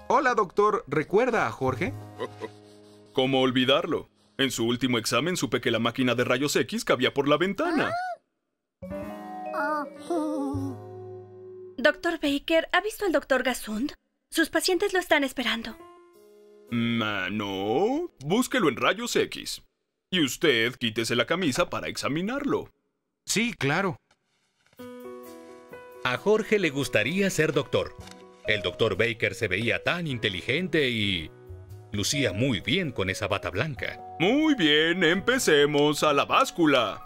Hola, doctor. ¿Recuerda a Jorge? ¿Cómo olvidarlo? En su último examen supe que la máquina de rayos X cabía por la ventana. Doctor Baker, ¿ha visto al doctor Gasund? Sus pacientes lo están esperando. No. Búsquelo en rayos X. Y usted quítese la camisa para examinarlo. Sí, claro. A Jorge le gustaría ser doctor. El doctor Baker se veía tan inteligente y lucía muy bien con esa bata blanca. Muy bien, empecemos a la báscula.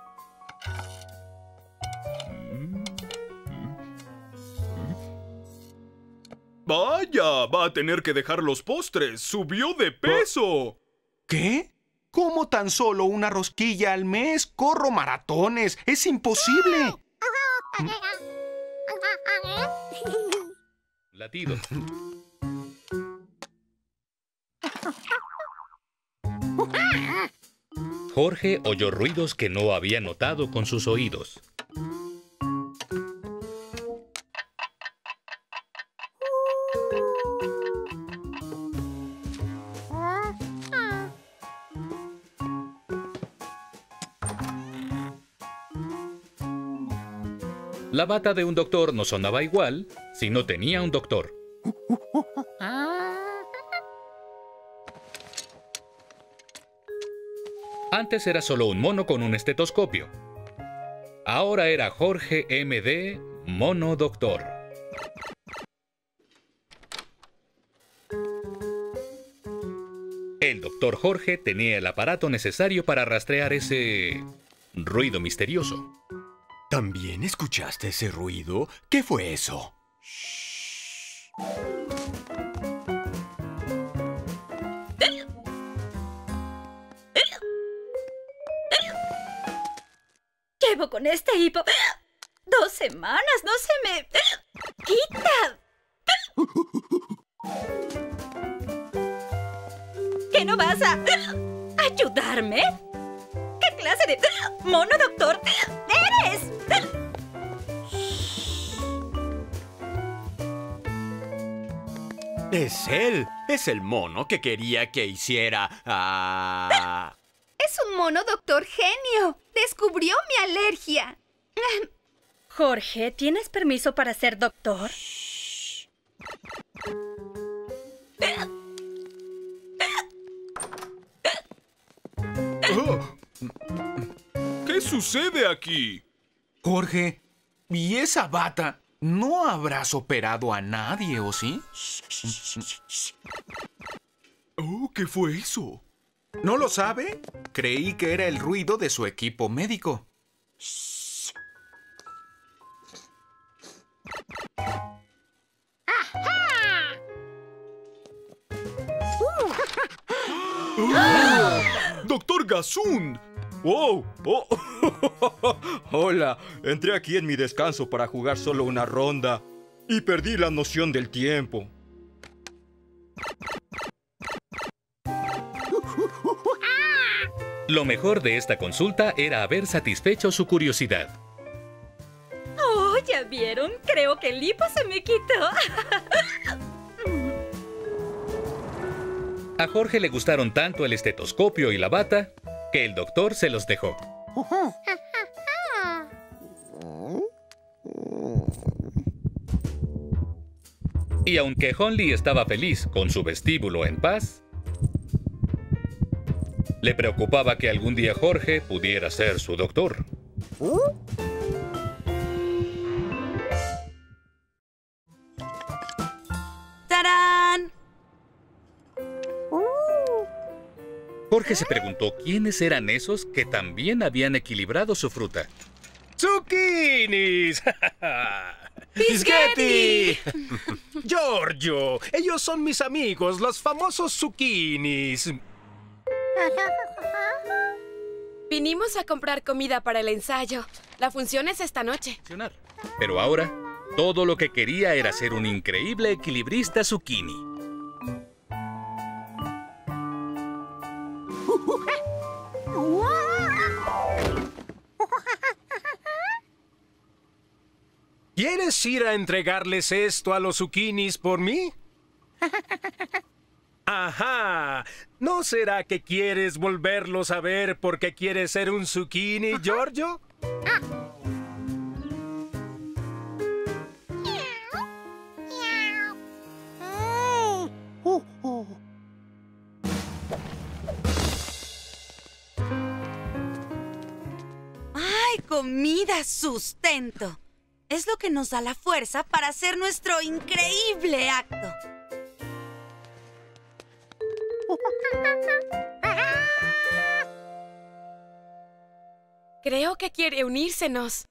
Vaya, va a tener que dejar los postres. ¡Subió de peso! ¿Qué? ¿Cómo tan solo una rosquilla al mes? ¡Corro maratones! ¡Es imposible! Latidos. Jorge oyó ruidos que no había notado con sus oídos. La bata de un doctor no sonaba igual si no tenía un doctor. Antes era solo un mono con un estetoscopio. Ahora era Jorge M.D., mono doctor. El doctor Jorge tenía el aparato necesario para rastrear ese ruido misterioso. ¿También escuchaste ese ruido? ¿Qué fue eso? Llevo con este hipo 2 semanas, no se me quita. ¿Qué no vas a ayudarme? ¿Qué clase de mono doctor eres? Es él. Es el mono que quería que hiciera... Es un mono doctor genio. Descubrió mi alergia. Jorge, ¿tienes permiso para ser doctor? ¿Qué sucede aquí? Jorge, ¿y esa bata? ¿No habrás operado a nadie, o sí? ¿Qué fue eso? ¿No lo sabe? Creí que era el ruido de su equipo médico. ¡Doctor Gasund! ¡Wow! Oh. Hola, entré aquí en mi descanso para jugar solo una ronda y perdí la noción del tiempo. Lo mejor de esta consulta era haber satisfecho su curiosidad. Oh, ¿ya vieron? Creo que el hipo se me quitó. A Jorge le gustaron tanto el estetoscopio y la bata que el doctor se los dejó. Y aunque Honley estaba feliz con su vestíbulo en paz, le preocupaba que algún día Jorge pudiera ser su doctor. ¡Tarán! Jorge se preguntó quiénes eran esos que también habían equilibrado su fruta. ¡Zucchinis! ¡Bisgetti! ¡Giorgio! Ellos son mis amigos, los famosos zucchinis. Vinimos a comprar comida para el ensayo. La función es esta noche. Pero ahora, todo lo que quería era ser un increíble equilibrista zucchini. ¿Quieres ir a entregarles esto a los zucchinis por mí? Ajá. ¿No será que quieres volverlos a ver porque quieres ser un zucchini, Giorgio? ¡Ay, comida, sustento! Es lo que nos da la fuerza para hacer nuestro increíble acto. Creo que quiere unírsenos.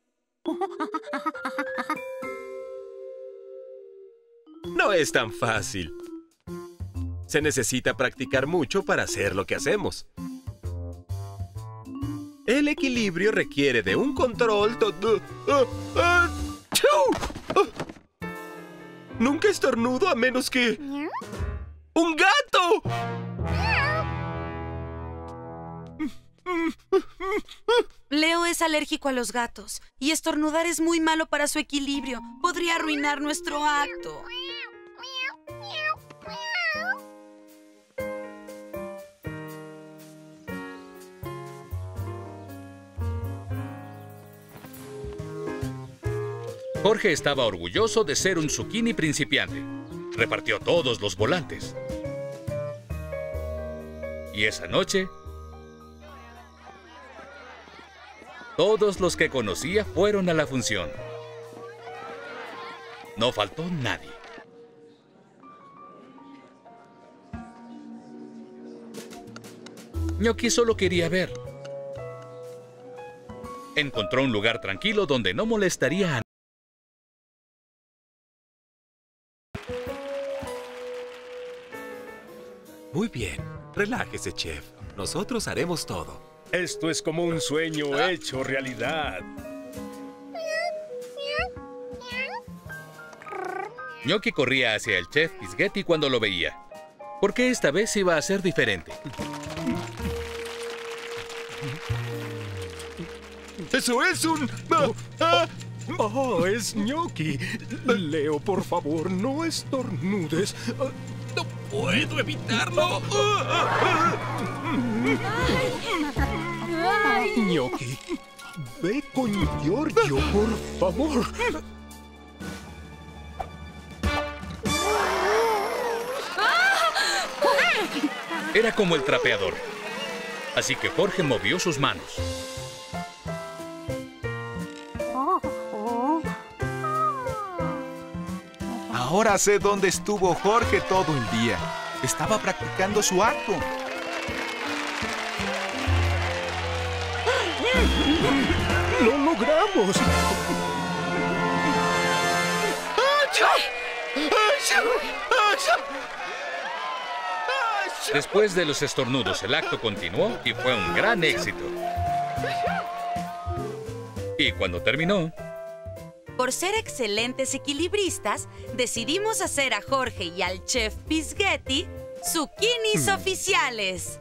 No es tan fácil. Se necesita practicar mucho para hacer lo que hacemos. El equilibrio requiere de un control Nunca estornudo a menos que... ¡Un gato! Leo es alérgico a los gatos y estornudar es muy malo para su equilibrio. Podría arruinar nuestro acto. Jorge estaba orgulloso de ser un zucchini principiante. Repartió todos los volantes. Y esa noche, todos los que conocía fueron a la función. No faltó nadie. Gnocchi solo quería ver. Encontró un lugar tranquilo donde no molestaría a nadie. Muy bien. Relájese, chef. Nosotros haremos todo. Esto es como un sueño hecho realidad. Gnocchi corría hacia el chef Pisghetti cuando lo veía. Porque esta vez iba a ser diferente. ¡Eso es un... ¡Oh, es Gnocchi! Leo, por favor, no estornudes. ¡No puedo evitarlo! Gnocchi, ve con Giorgio, por favor. Era como el trapeador. Así que Jorge movió sus manos. Ahora sé dónde estuvo Jorge todo el día. Estaba practicando su acto. ¡Lo logramos! Después de los estornudos, el acto continuó y fue un gran éxito. Y cuando terminó... Por ser excelentes equilibristas, decidimos hacer a Jorge y al chef Pisghetti zucchinis oficiales.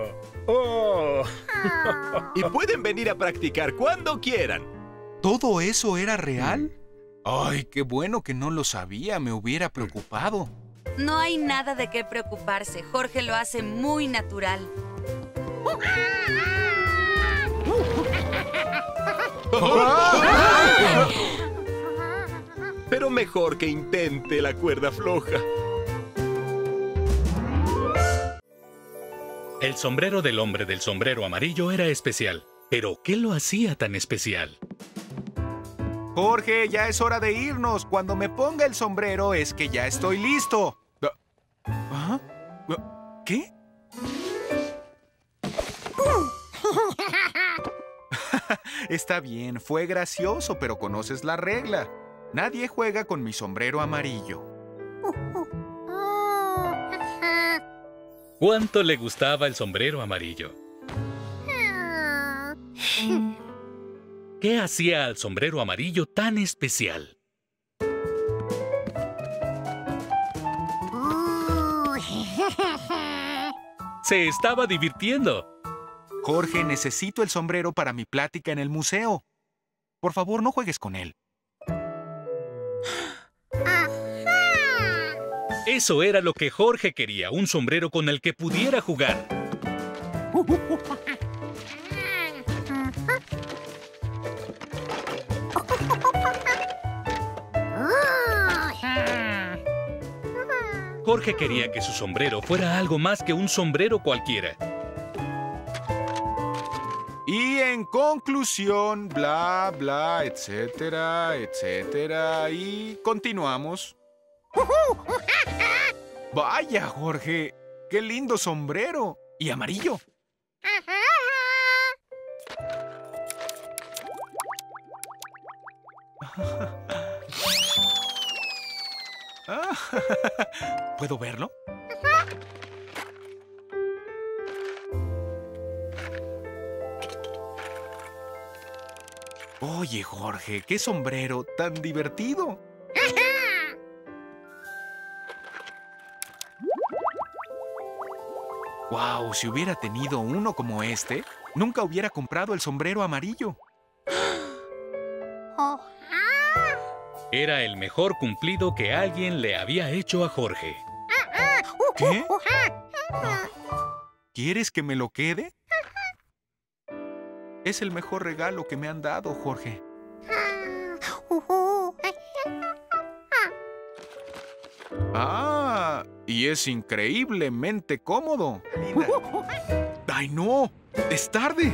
Y pueden venir a practicar cuando quieran. ¿Todo eso era real? Ay, qué bueno que no lo sabía. Me hubiera preocupado. No hay nada de qué preocuparse. Jorge lo hace muy natural. Pero mejor que intente la cuerda floja. El sombrero del hombre del sombrero amarillo era especial. ¿Pero qué lo hacía tan especial? Jorge, ya es hora de irnos. Cuando me ponga el sombrero es que ya estoy listo. ¿Ah? ¿Qué? Está bien, fue gracioso, pero conoces la regla. Nadie juega con mi sombrero amarillo. ¿Cuánto le gustaba el sombrero amarillo? ¿Qué hacía al sombrero amarillo tan especial? Se estaba divirtiendo. Jorge, necesito el sombrero para mi plática en el museo. Por favor, no juegues con él. Eso era lo que Jorge quería, un sombrero con el que pudiera jugar. Jorge quería que su sombrero fuera algo más que un sombrero cualquiera. Y en conclusión, bla, bla, etcétera, etcétera, y continuamos. Vaya, Jorge, qué lindo sombrero. Y amarillo. ¿Puedo verlo? Oye, Jorge, qué sombrero tan divertido. Wow, si hubiera tenido uno como este, nunca hubiera comprado el sombrero amarillo. Era el mejor cumplido que alguien le había hecho a Jorge. ¿Qué? ¿Quieres que me lo quede? Es el mejor regalo que me han dado, Jorge. Ah, y es increíblemente cómodo. ¡Ay, no! ¡Es tarde!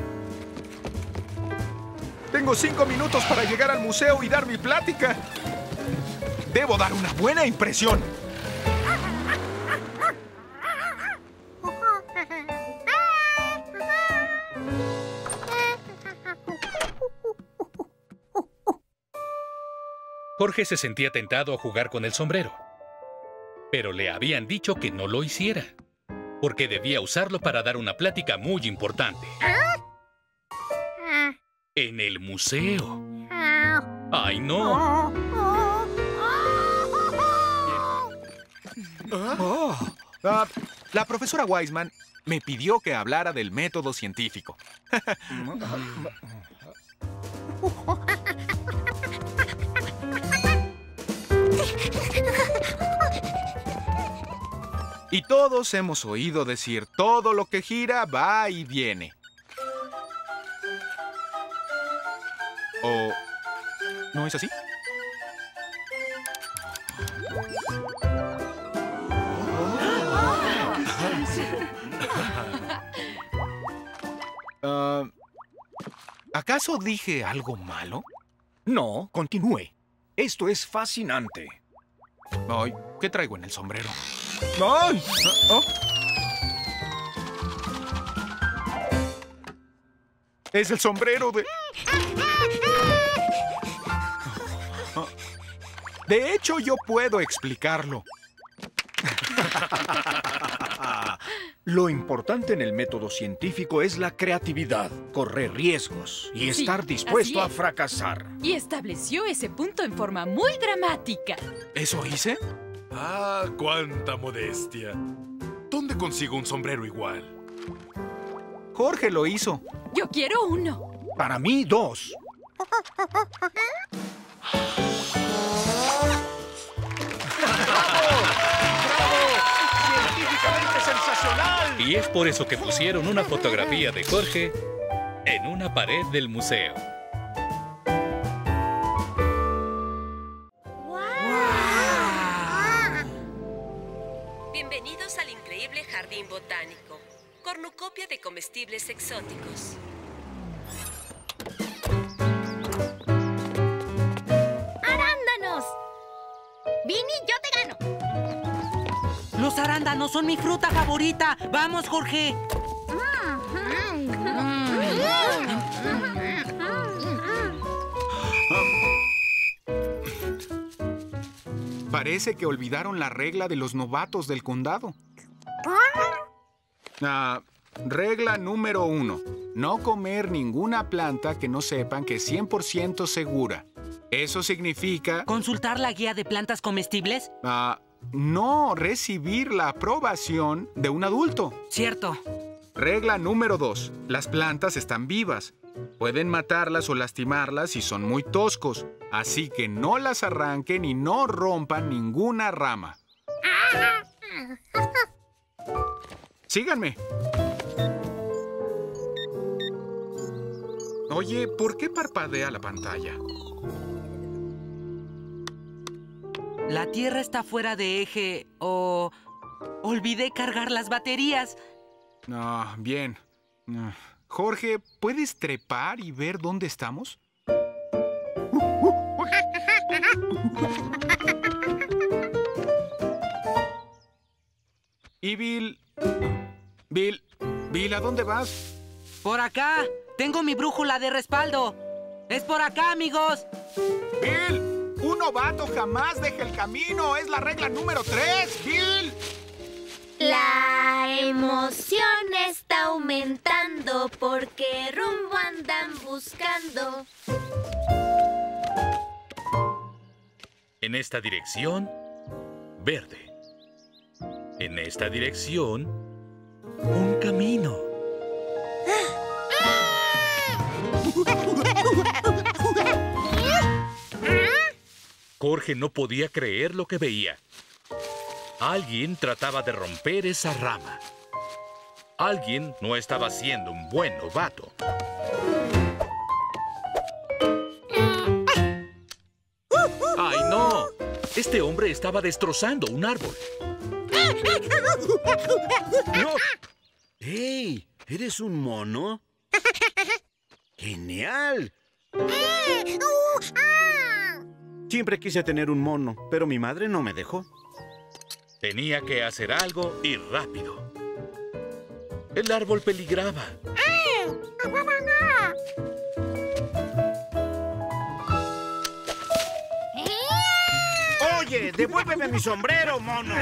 Tengo 5 minutos para llegar al museo y dar mi plática. Debo dar una buena impresión. Jorge se sentía tentado a jugar con el sombrero. Pero le habían dicho que no lo hiciera, porque debía usarlo para dar una plática muy importante. En el museo. ¡Ay, no! La profesora Wiseman me pidió que hablara del método científico. Y todos hemos oído decir, todo lo que gira va y viene. ¿O no es así? ¿Acaso dije algo malo? No, continúe. Esto es fascinante. Ay, ¿qué traigo en el sombrero? ¡Ay! ¿Oh? Es el sombrero de... De hecho, yo puedo explicarlo. Lo importante en el método científico es la creatividad, correr riesgos y estar dispuesto a fracasar. Y estableció ese punto en forma muy dramática. ¿Eso hice? Ah, cuánta modestia. ¿Dónde consigo un sombrero igual? Jorge lo hizo. Yo quiero uno. Para mí, 2. ¡Científicamente sensacional! Y es por eso que pusieron una fotografía de Jorge en una pared del museo. Bienvenidos al increíble jardín botánico. Cornucopia de comestibles exóticos. ¡Arándanos! ¡Vini, yo te gano! Los arándanos son mi fruta favorita. ¡Vamos, Jorge! Parece que olvidaron la regla de los novatos del condado. Regla número 1. No comer ninguna planta que no sepan que es 100% segura. Eso significa... ¿Consultar la guía de plantas comestibles? No recibir la aprobación de un adulto. Cierto. Regla número 2. Las plantas están vivas. Pueden matarlas o lastimarlas si son muy toscos. Así que no las arranquen y no rompan ninguna rama. Síganme. Oye, ¿por qué parpadea la pantalla? La Tierra está fuera de eje o... olvidé cargar las baterías. Ah, bien. Jorge, ¿puedes trepar y ver dónde estamos? Y Bill... Bill, ¿a dónde vas? Por acá. Tengo mi brújula de respaldo. Es por acá, amigos. Bill, un novato jamás deja el camino. Es la regla número 3, Bill. La emoción está aumentando porque rumbo andan buscando. En esta dirección, verde. En esta dirección, un camino. Jorge no podía creer lo que veía. Alguien trataba de romper esa rama. Alguien no estaba siendo un buen novato. ¡Ay, no! Este hombre estaba destrozando un árbol. ¡No! ¡Hey! ¿Eres un mono? ¡Genial! Siempre quise tener un mono, pero mi madre no me dejó. Tenía que hacer algo y rápido. El árbol peligraba. ¡Oye! ¡Devuélveme mi sombrero, mono!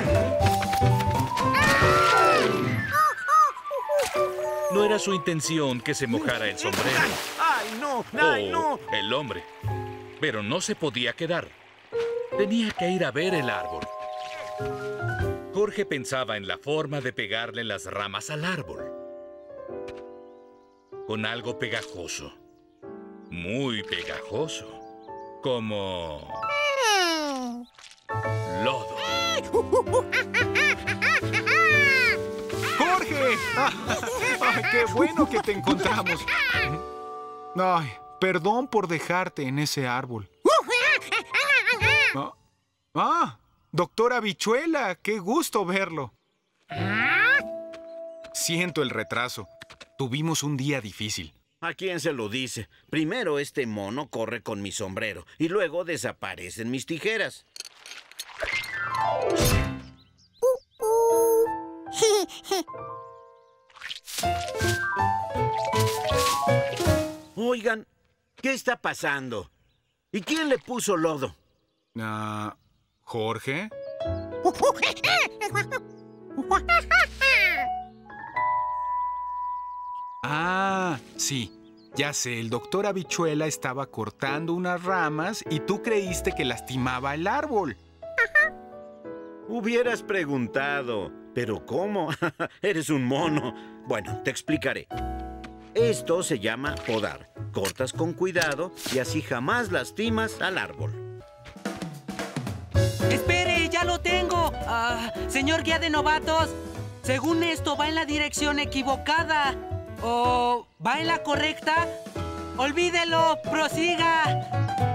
No era su intención que se mojara el sombrero. ¡Ay, no! ¡Ay, no! El hombre. Pero no se podía quedar. Tenía que ir a ver el árbol. Jorge pensaba en la forma de pegarle las ramas al árbol. Con algo pegajoso. Muy pegajoso. Como... lodo. ¡Jorge! ¡Ay, qué bueno que te encontramos! Ay, perdón por dejarte en ese árbol. Doctora Habichuela, qué gusto verlo. Siento el retraso. Tuvimos un día difícil. ¿A quién se lo dice? Primero este mono corre con mi sombrero y luego desaparecen mis tijeras. Oigan, ¿qué está pasando? ¿Y quién le puso lodo? ¿Jorge? Sí. Ya sé, el doctor Habichuela estaba cortando unas ramas y tú creíste que lastimaba el árbol. Hubieras preguntado. ¿Pero cómo? Eres un mono. Bueno, te explicaré. Esto se llama podar. Cortas con cuidado y así jamás lastimas al árbol. ¡Espere! ¡Ya lo tengo! Señor guía de novatos, según esto va en la dirección equivocada. ¿O va en la correcta? ¡Olvídelo! ¡Prosiga!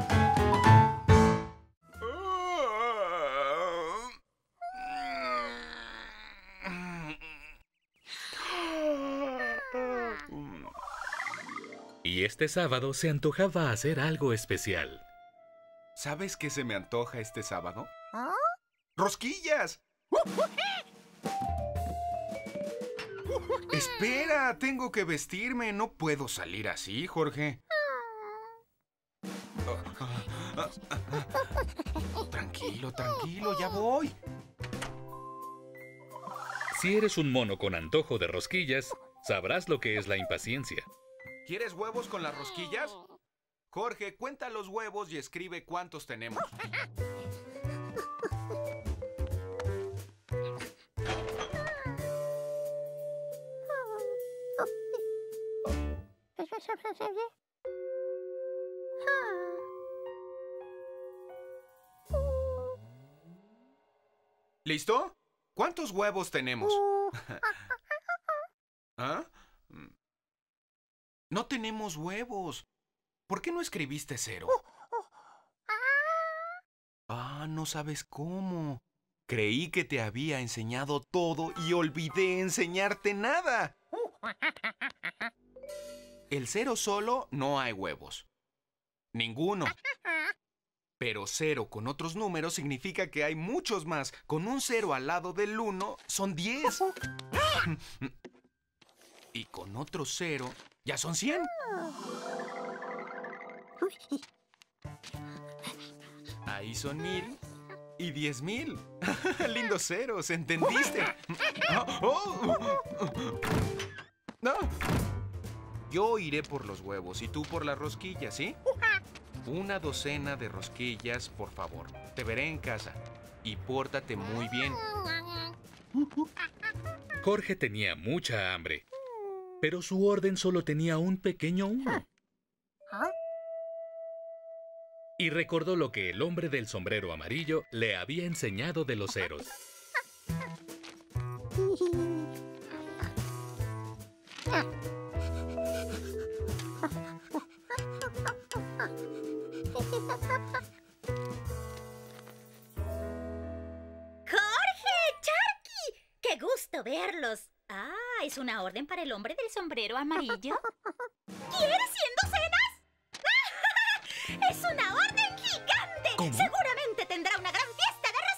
Y este sábado se antojaba hacer algo especial. ¿Sabes qué se me antoja este sábado? ¡Rosquillas! Espera, tengo que vestirme. No puedo salir así, Jorge. Tranquilo, tranquilo, ya voy. Si eres un mono con antojo de rosquillas, sabrás lo que es la impaciencia. ¿Quieres huevos con las rosquillas? Jorge, cuenta los huevos y escribe cuántos tenemos. ¿Listo? ¿Cuántos huevos tenemos? ¿Ah? No tenemos huevos. ¿Por qué no escribiste 0? Ah, no sabes cómo. Creí que te había enseñado todo y olvidé enseñarte nada. El 0 solo no hay huevos. Ninguno. Pero 0 con otros números significa que hay muchos más. Con un 0 al lado del 1 son 10. Y con otro 0 ya son 100. Ahí son 1000 y 10,000. Lindos ceros, ¿entendiste? No. Yo iré por los huevos y tú por las rosquillas, ¿sí? 1 docena de rosquillas, por favor. Te veré en casa. Y pórtate muy bien. Jorge tenía mucha hambre, pero su orden solo tenía un pequeño 1. Y recordó lo que el hombre del sombrero amarillo le había enseñado de los ceros. ¡Qué gusto verlos! Ah, ¿es una orden para el hombre del sombrero amarillo? ¿Quieres 100 docenas? ¡Es una orden gigante! ¿Cómo? Seguramente tendrá una gran fiesta de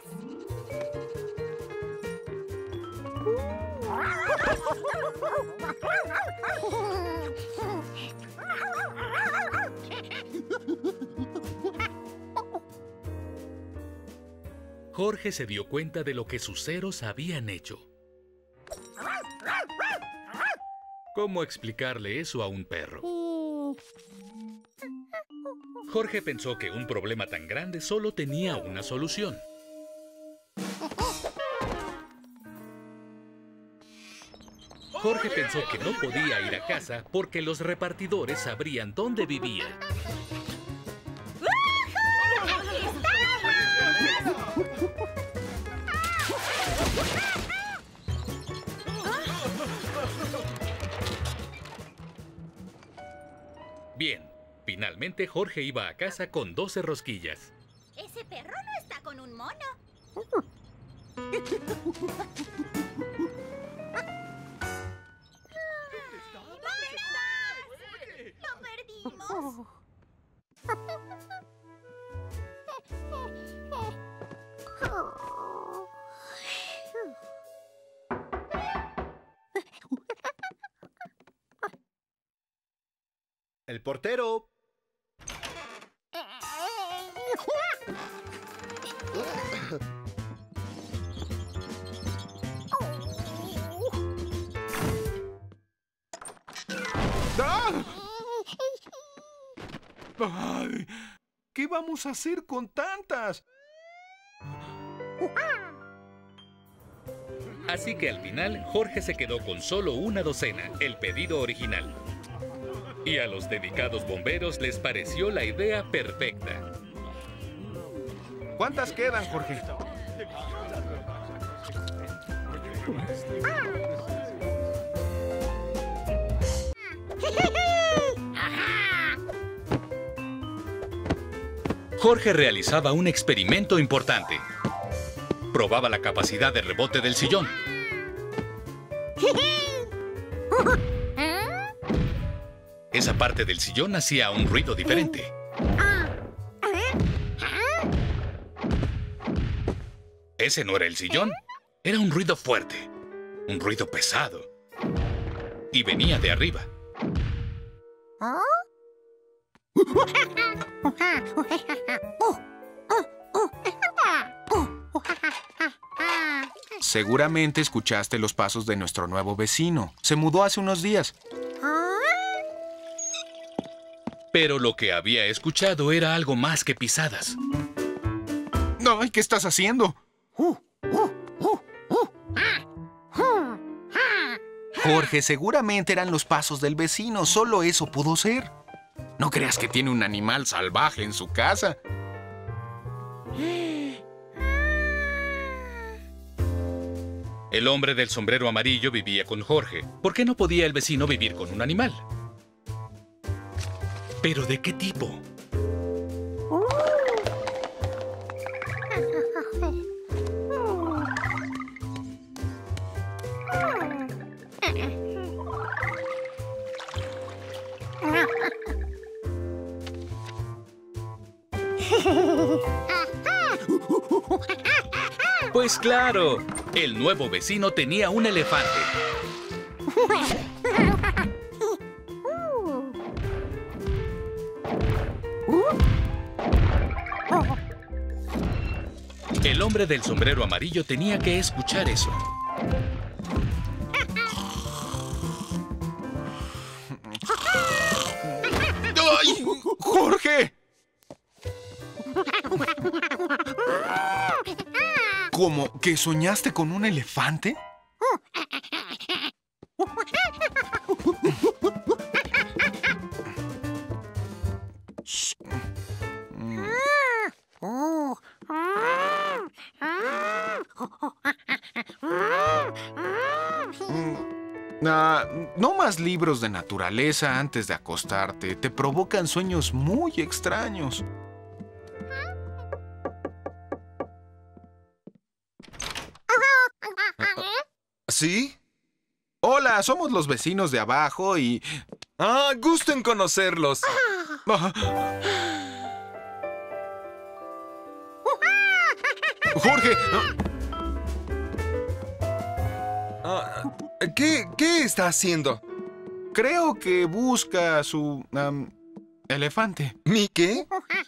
Jorge se dio cuenta de lo que sus ceros habían hecho. ¿Cómo explicarle eso a un perro? Jorge pensó que un problema tan grande solo tenía una solución. Jorge pensó que no podía ir a casa porque los repartidores sabrían dónde vivía. Bien, finalmente Jorge iba a casa con 12 rosquillas. Ese perro no está con un mono. ¡Lo perdimos! El portero. ¡Ah! ¡Ay! ¿Qué vamos a hacer con tantas? Así que al final, Jorge se quedó con solo una docena, el pedido original. Y a los dedicados bomberos les pareció la idea perfecta. ¿Cuántas quedan, Jorge? Jorge realizaba un experimento importante. Probaba la capacidad de rebote del sillón. Esa parte del sillón hacía un ruido diferente. Ese no era el sillón. Era un ruido fuerte. Un ruido pesado. Y venía de arriba. Seguramente escuchaste los pasos de nuestro nuevo vecino. Se mudó hace unos días. Pero lo que había escuchado era algo más que pisadas. ¡Ay! ¿Qué estás haciendo? Jorge, seguramente eran los pasos del vecino. Solo eso pudo ser. No creas que tiene un animal salvaje en su casa. El hombre del sombrero amarillo vivía con Jorge. ¿Por qué no podía el vecino vivir con un animal? ¿Pero de qué tipo? Pues claro, el nuevo vecino tenía un elefante. El hombre del sombrero amarillo tenía que escuchar eso. ¡Ay! ¡Jorge! ¿Cómo? ¿Que soñaste con un elefante? No más libros de naturaleza antes de acostarte. Te provocan sueños muy extraños. ¿Sí? Hola, somos los vecinos de abajo y... Ah, gusto en conocerlos. Jorge. ¿Qué está haciendo? Creo que busca su... elefante. ¿Mi qué?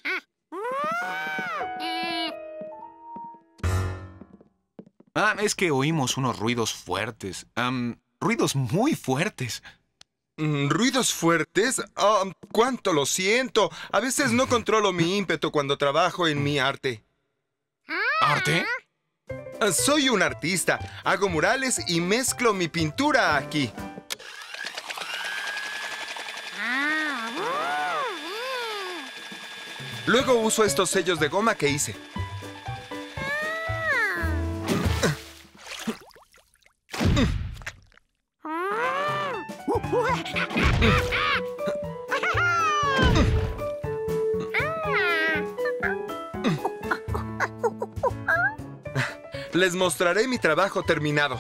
Es que oímos unos ruidos fuertes. Ruidos muy fuertes. ¿Ruidos fuertes? ¡Cuánto lo siento! A veces no controlo mi ímpetu cuando trabajo en mi arte. ¿Arte? Soy un artista. Hago murales y mezclo mi pintura aquí. Luego uso estos sellos de goma que hice. Les mostraré mi trabajo terminado.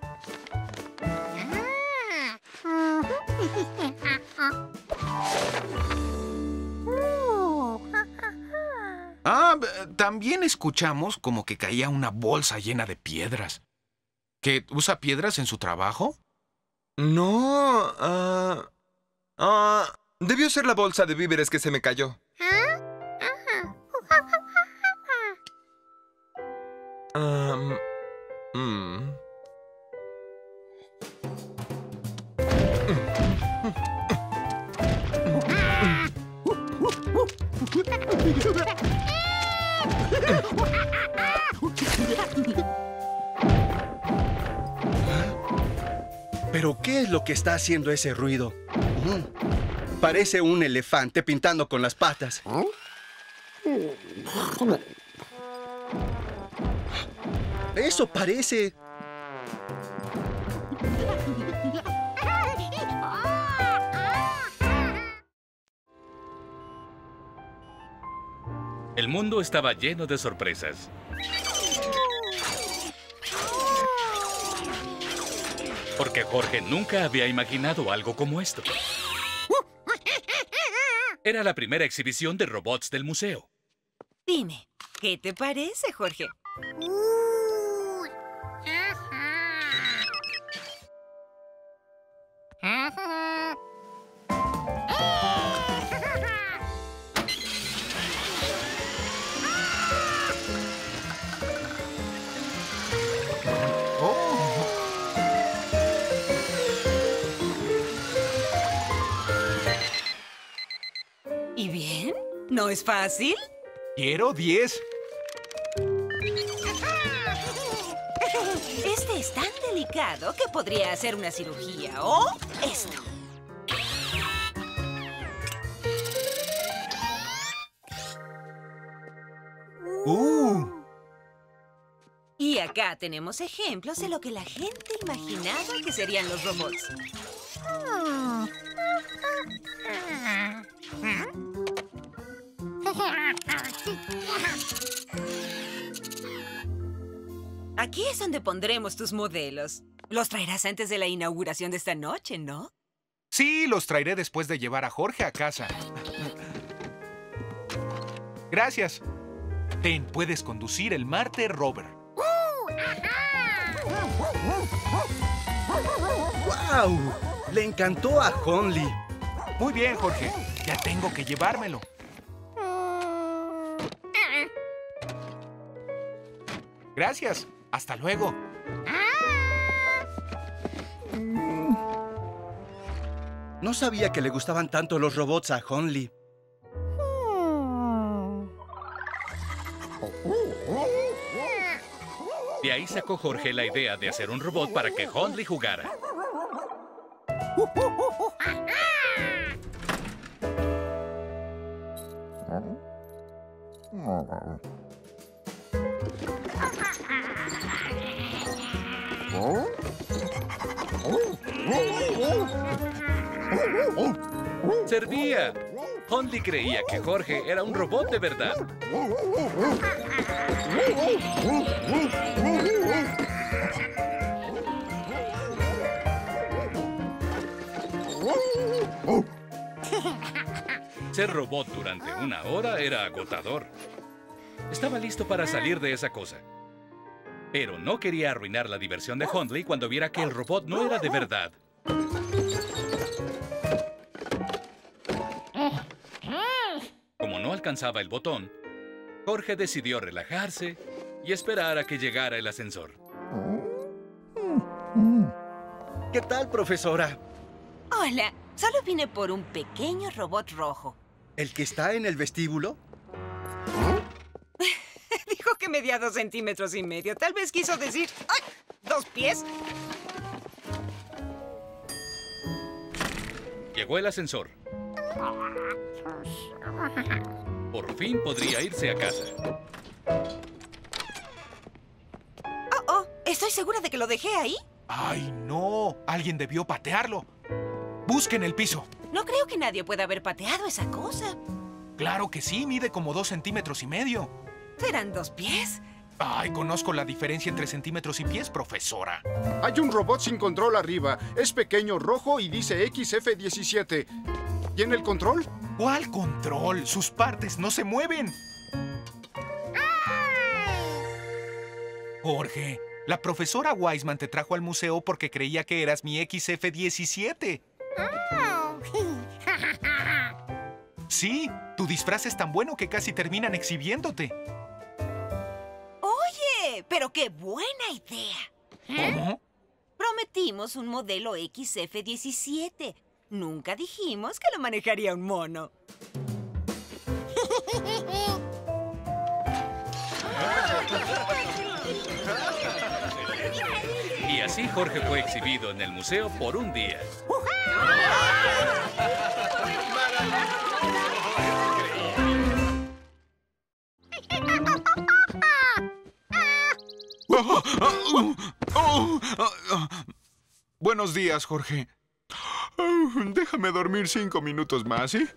También escuchamos como que caía una bolsa llena de piedras. ¿Que usa piedras en su trabajo? No, debió ser la bolsa de víveres que se me cayó. ¿Pero qué es lo que está haciendo ese ruido? Parece un elefante pintando con las patas. Eso parece... El mundo estaba lleno de sorpresas. Porque Jorge nunca había imaginado algo como esto. Era la primera exhibición de robots del museo. Dime, ¿qué te parece, Jorge? ¿Y bien? ¿No es fácil? Quiero 10. Este es tan delicado que podría hacer una cirugía o esto. Y acá tenemos ejemplos de lo que la gente imaginaba que serían los robots. Aquí es donde pondremos tus modelos. Los traerás antes de la inauguración de esta noche, ¿no? Sí, los traeré después de llevar a Jorge a casa. Gracias. Ten, puedes conducir el Marte Rover. ¡Wow! Le encantó a Honley. Muy bien, Jorge. Ya tengo que llevármelo. Gracias. Hasta luego. No sabía que le gustaban tanto los robots a Honley. De ahí sacó Jorge la idea de hacer un robot para que Honley jugara. Servía. Honley creía que Jorge era un robot de verdad. Ser robot durante una hora era agotador. Estaba listo para salir de esa cosa. Pero no quería arruinar la diversión de Honley cuando viera que el robot no era de verdad. Como no alcanzaba el botón, Jorge decidió relajarse y esperar a que llegara el ascensor. ¿Qué tal, profesora? Hola, solo vine por un pequeño robot rojo. ¿El que está en el vestíbulo? Dijo que medía 2,5 centímetros. Tal vez quiso decir... ¡ay! 2 pies. Llegó el ascensor. Por fin podría irse a casa. Oh, ¿estoy segura de que lo dejé ahí? ¡Ay, no! Alguien debió patearlo. Busquen el piso. No creo que nadie pueda haber pateado esa cosa. Claro que sí, mide como 2,5 centímetros. ¿Serán 2 pies? Ay, conozco la diferencia entre centímetros y pies, profesora. Hay un robot sin control arriba. Es pequeño, rojo y dice XF17. ¿Tiene el control? ¿Cuál control? Sus partes no se mueven. Jorge, la profesora Wiseman te trajo al museo porque creía que eras mi XF17. Sí, tu disfraz es tan bueno que casi terminan exhibiéndote. Oye, pero qué buena idea. ¿Cómo? Prometimos un modelo XF17. Nunca dijimos que lo manejaría un mono. Y así Jorge fue exhibido en el museo por un día. Buenos días, Jorge. Déjame dormir 5 minutos más, ¿sí?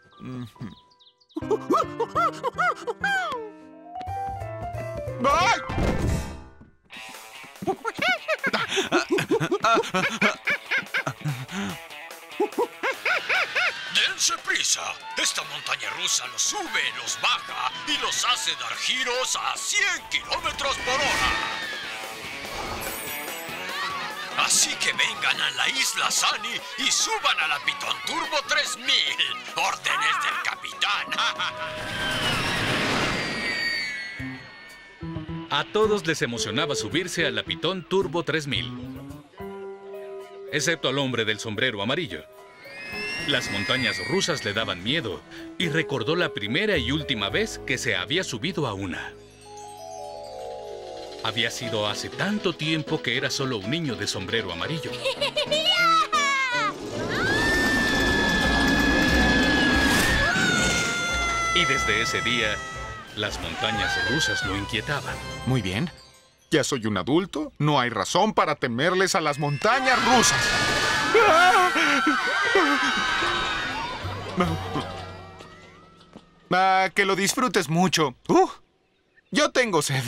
¡Ay! ¡Dense prisa! Esta montaña rusa los sube, los baja y los hace dar giros a 100 kilómetros por hora. Así que vengan a la isla Sunny y suban a la Pitón Turbo 3000. ¡Órdenes del capitán! A todos les emocionaba subirse a la Pitón Turbo 3000. Excepto al hombre del sombrero amarillo. Las montañas rusas le daban miedo y recordó la primera y última vez que se había subido a una. Había sido hace tanto tiempo que era solo un niño de sombrero amarillo. Y desde ese día, las montañas rusas lo inquietaban. Muy bien. Ya soy un adulto. No hay razón para temerles a las montañas rusas. Que lo disfrutes mucho. Yo tengo sed.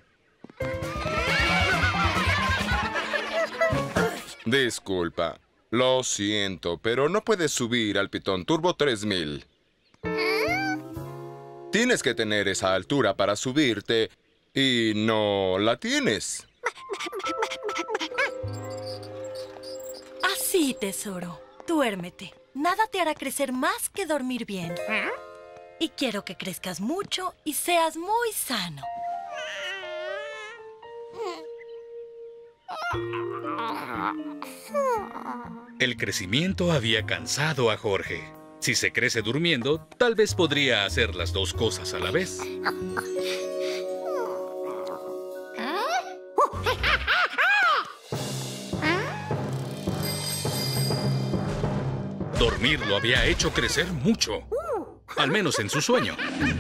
Disculpa. Lo siento, pero no puedes subir al Pitón Turbo 3000. Tienes que tener esa altura para subirte y no la tienes. Así, tesoro. Duérmete. Nada te hará crecer más que dormir bien. Y quiero que crezcas mucho y seas muy sano. El crecimiento había cansado a Jorge. Si se crece durmiendo, tal vez podría hacer las dos cosas a la vez. Dormir lo había hecho crecer mucho. Al menos en su sueño.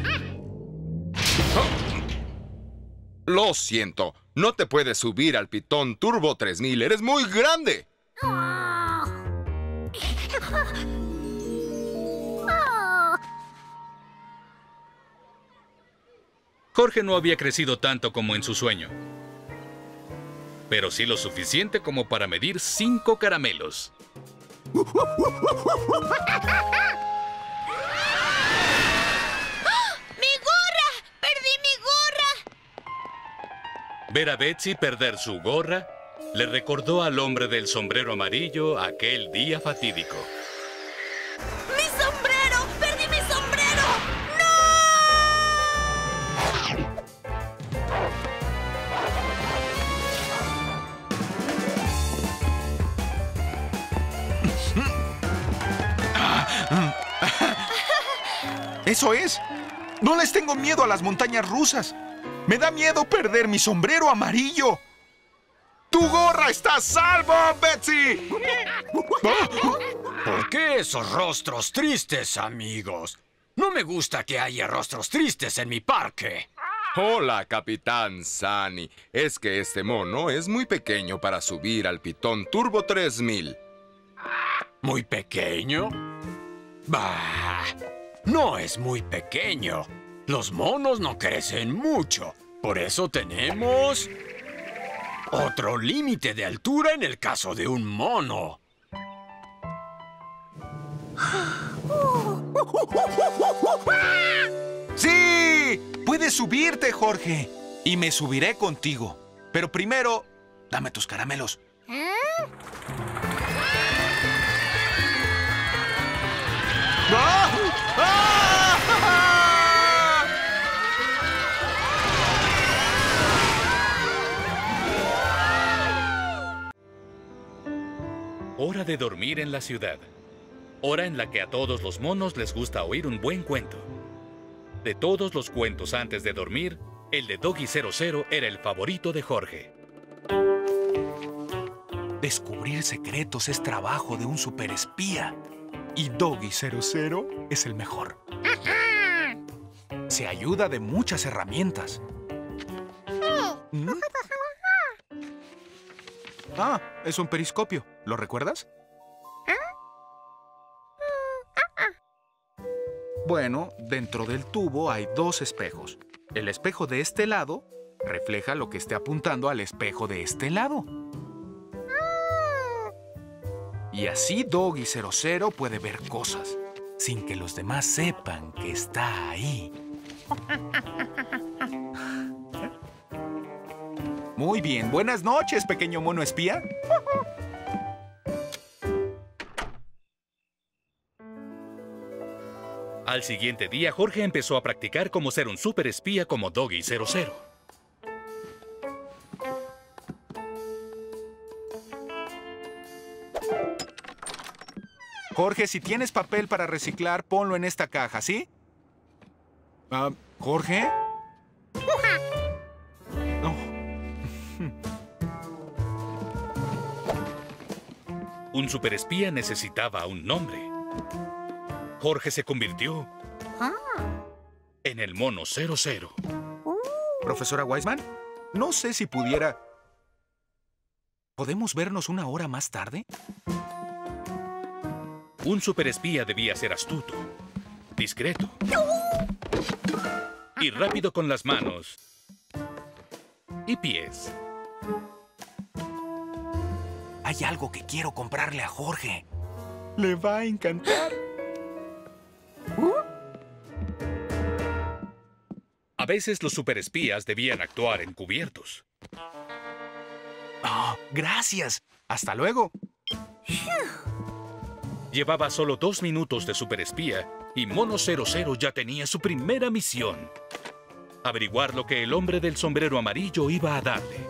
Lo siento. No te puedes subir al Pitón Turbo 3000. ¡Eres muy grande! Jorge no había crecido tanto como en su sueño. Pero sí lo suficiente como para medir 5 caramelos. ¡Mi gorra! ¡Perdí mi gorra! Ver a Betsy perder su gorra le recordó al hombre del sombrero amarillo aquel día fatídico. ¡Mi sombrero! ¡Perdí mi sombrero! ¡Eso es! No les tengo miedo a las montañas rusas. Me da miedo perder mi sombrero amarillo. ¡Tu gorra está a salvo, Betsy! ¿Por qué esos rostros tristes, amigos? No me gusta que haya rostros tristes en mi parque. Hola, Capitán Sunny. Es que este mono es muy pequeño para subir al Pitón Turbo 3000. ¿Muy pequeño? Bah, no es muy pequeño. Los monos no crecen mucho. Por eso tenemos otro límite de altura en el caso de un mono. ¡Sí! Puedes subirte, Jorge. Y me subiré contigo. Pero primero, dame tus caramelos. ¡Ah! ¡Ah! Hora de dormir en la ciudad. Hora en la que a todos los monos les gusta oír un buen cuento. De todos los cuentos antes de dormir, el de Doggy 00 era el favorito de Jorge. Descubrir secretos es trabajo de un superespía. Y Doggy 00 es el mejor. Se ayuda de muchas herramientas. ¿Mm? Ah, es un periscopio. ¿Lo recuerdas? Bueno, dentro del tubo hay dos espejos. El espejo de este lado refleja lo que esté apuntando al espejo de este lado. Y así Doggy 00 puede ver cosas sin que los demás sepan que está ahí. Muy bien. Buenas noches, pequeño mono espía. Al siguiente día, Jorge empezó a practicar cómo ser un superespía como Doggy 00. Jorge, si tienes papel para reciclar, ponlo en esta caja, ¿sí? ¿Jorge? No. Un superespía necesitaba un nombre. Jorge se convirtió en el mono 00. ¿Profesora Wiseman? No sé si pudiera... ¿Podemos vernos una hora más tarde? Un superespía debía ser astuto, discreto y rápido con las manos y pies. Hay algo que quiero comprarle a Jorge. Le va a encantar. A veces los superespías debían actuar encubiertos. Oh, gracias. Hasta luego. Llevaba solo 2 minutos de superespía y Mono 00 ya tenía su primera misión: averiguar lo que el hombre del sombrero amarillo iba a darle.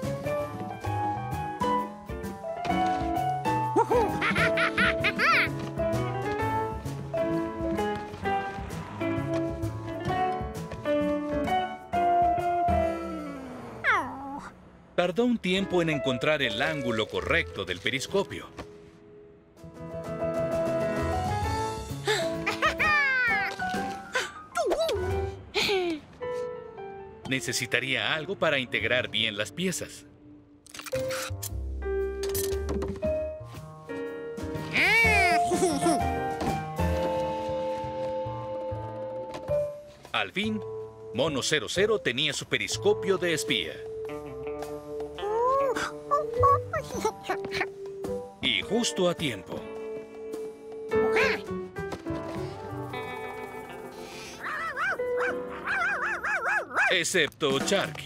Tardó un tiempo en encontrar el ángulo correcto del periscopio. Necesitaría algo para integrar bien las piezas. Al fin, Mono 00 tenía su periscopio de espía. Y justo a tiempo. Excepto Sharky.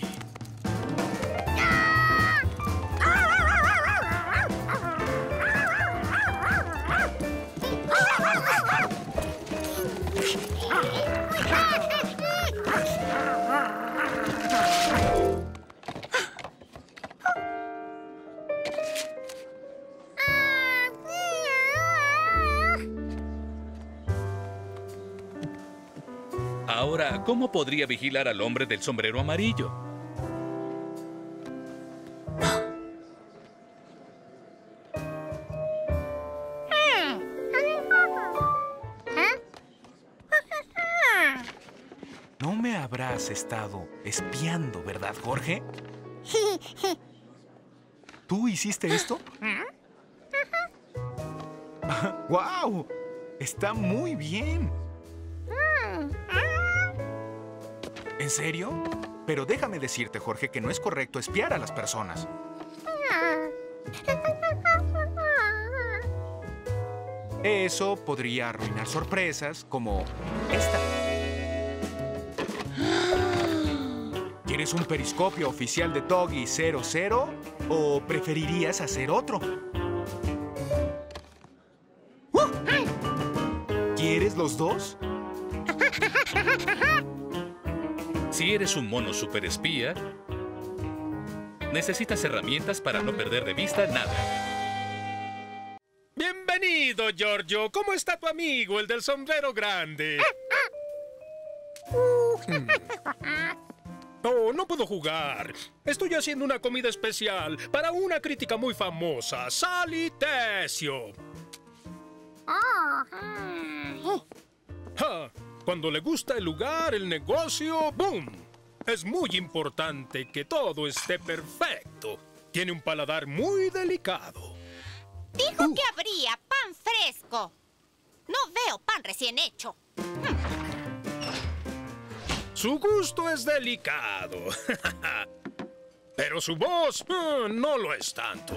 Ahora, ¿cómo podría vigilar al hombre del sombrero amarillo? No me habrás estado espiando, ¿verdad, Jorge? ¿Tú hiciste esto? ¡Guau! Está muy bien. ¿En serio? Pero déjame decirte, Jorge, que no es correcto espiar a las personas. Eso podría arruinar sorpresas como esta. ¿Quieres un periscopio oficial de Doggy 00 o preferirías hacer otro? ¿Quieres los dos? Si eres un mono superespía, necesitas herramientas para no perder de vista nada. Bienvenido, Giorgio. ¿Cómo está tu amigo, el del sombrero grande? Oh, no puedo jugar. Estoy haciendo una comida especial para una crítica muy famosa, Sally Tesio. Cuando le gusta el lugar, el negocio, ¡boom! Es muy importante que todo esté perfecto. Tiene un paladar muy delicado. Dijo que habría pan fresco. No veo pan recién hecho. Su gusto es delicado. Pero su voz no lo es tanto.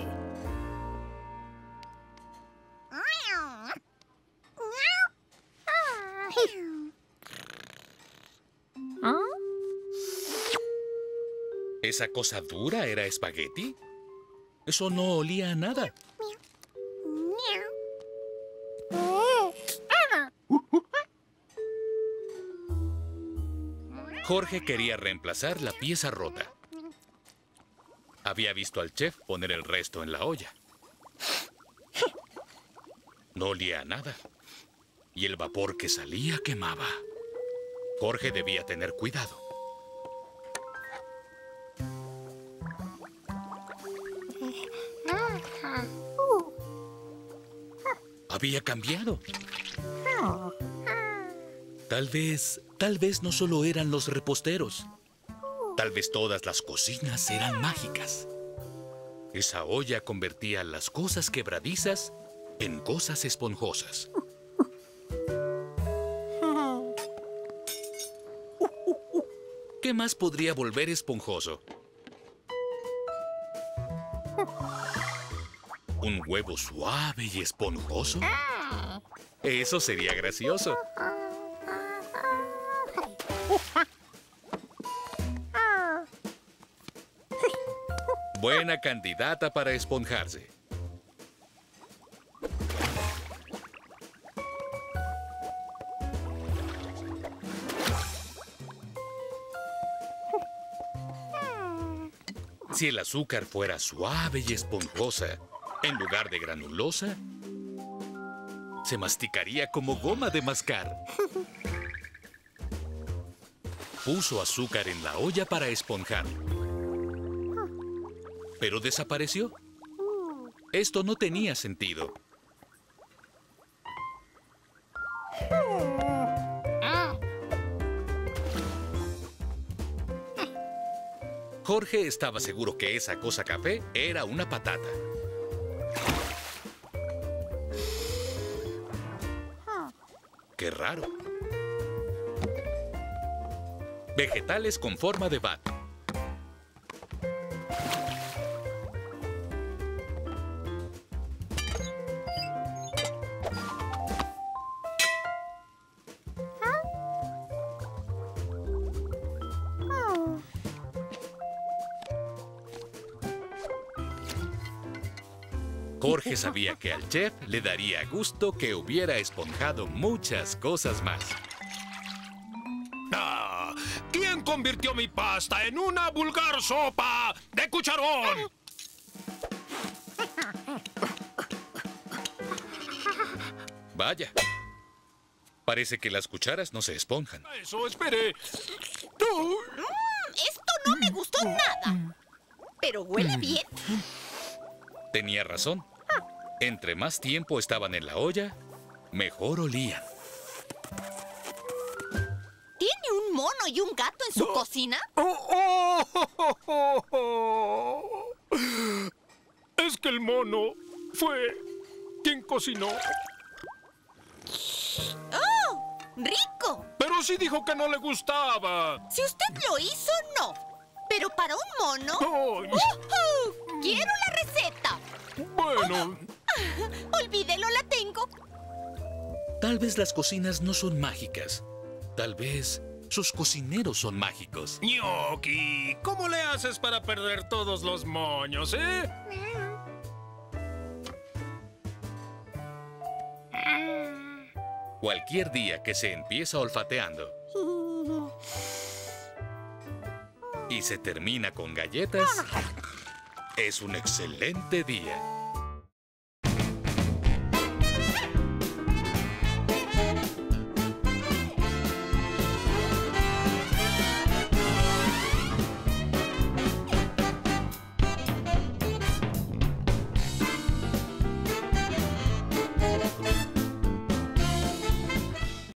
¿Esa cosa dura era espagueti? Eso no olía a nada. Jorge quería reemplazar la pieza rota. Había visto al chef poner el resto en la olla. No olía a nada. Y el vapor que salía quemaba. Jorge debía tener cuidado. Había cambiado. Tal vez no solo eran los reposteros. Tal vez todas las cocinas eran mágicas. Esa olla convertía las cosas quebradizas en cosas esponjosas. ¿Qué más podría volver esponjoso? ¿Un huevo suave y esponjoso? Eso sería gracioso. Buena candidata para esponjarse. Si el azúcar fuera suave y esponjosa, en lugar de granulosa, se masticaría como goma de mascar. Puso azúcar en la olla para esponjar. Pero desapareció. Esto no tenía sentido. Jorge estaba seguro que esa cosa café era una patata. ¡Qué raro! Vegetales con forma de bat. Jorge sabía que al chef le daría gusto que hubiera esponjado muchas cosas más. Ah, ¿quién convirtió mi pasta en una vulgar sopa de cucharón? Vaya. Parece que las cucharas no se esponjan. Eso, espere. Esto no me gustó nada. Pero huele bien. Tenía razón. Entre más tiempo estaban en la olla, mejor olían. ¿Tiene un mono y un gato en su cocina? Es que el mono fue quien cocinó. ¡Oh! ¡Rico! Pero sí dijo que no le gustaba. Si usted lo hizo, no. Pero para un mono... ¡Ay! ¡Quiero la receta! Bueno... Olvídelo, la tengo. Tal vez las cocinas no son mágicas. Tal vez sus cocineros son mágicos. Gnocchi, ¿cómo le haces para perder todos los moños, eh? Cualquier día que se empieza olfateando y se termina con galletas, es un excelente día.